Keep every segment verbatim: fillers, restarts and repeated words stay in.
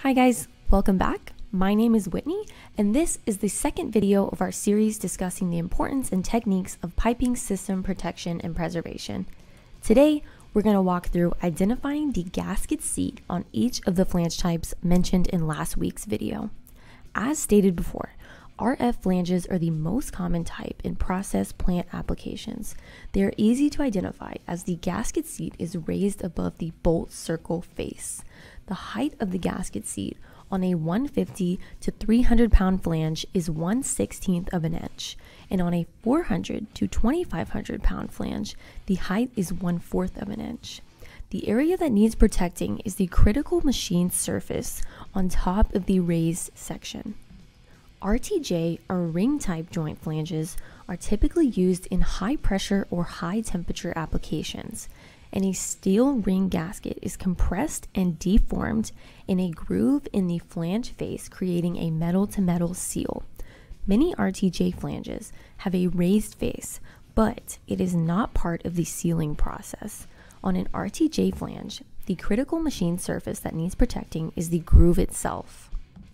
Hi guys, welcome back. My name is Whitney, and this is the second video of our series discussing the importance and techniques of piping system protection and preservation. Today, we're going to walk through identifying the gasket seat on each of the flange types mentioned in last week's video. As stated before, R F flanges are the most common type in process plant applications. They are easy to identify as the gasket seat is raised above the bolt circle face. The height of the gasket seat on a one fifty to three hundred pound flange is one sixteenth of an inch, and on a four hundred to twenty-five hundred pound flange, the height is one fourth of an inch. The area that needs protecting is the critical machine surface on top of the raised section. R T J or ring type joint flanges are typically used in high pressure or high temperature applications, and a steel ring gasket is compressed and deformed in a groove in the flange face, creating a metal to metal seal. Many R T J flanges have a raised face, but it is not part of the sealing process. On an R T J flange, the critical machine surface that needs protecting is the groove itself.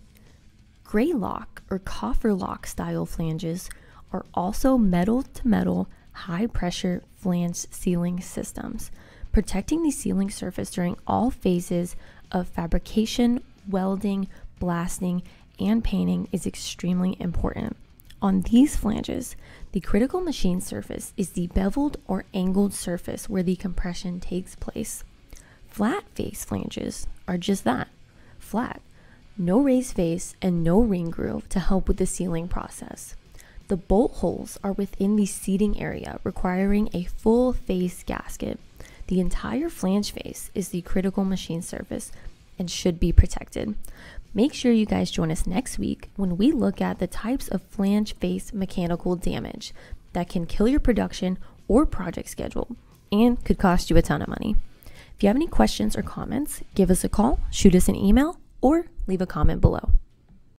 GrayLock or coffer lock style flanges are also metal to metal high pressure flange sealing systems. Protecting the sealing surface during all phases of fabrication, welding, blasting, and painting is extremely important. On these flanges, the critical machine surface is the beveled or angled surface where the compression takes place. Flat face flanges are just that, flat. No raised face and no ring groove to help with the sealing process. The bolt holes are within the seating area, requiring a full face gasket. The entire flange face is the critical machine surface and should be protected. Make sure you guys join us next week when we look at the types of flange face mechanical damage that can kill your production or project schedule and could cost you a ton of money. If you have any questions or comments, give us a call, shoot us an email, or leave a comment below.